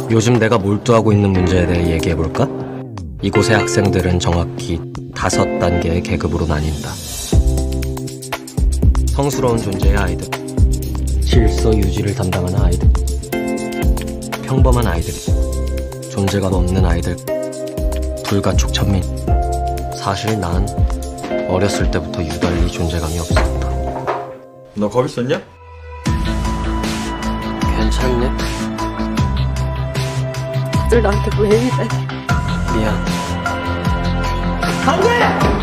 요즘 내가 몰두하고 있는 문제에 대해 얘기해볼까? 이곳의 학생들은 정확히 5단계의 계급으로 나뉜다. 성스러운 존재의 아이들, 질서 유지를 담당하는 아이들, 평범한 아이들, 존재감 없는 아이들, 불가촉 천민. 사실 난 어렸을 때부터 유달리 존재감이 없었다. 너 거기 있었냐? 괜찮니? 다들 나한테 왜 이래? 미안. 안 돼!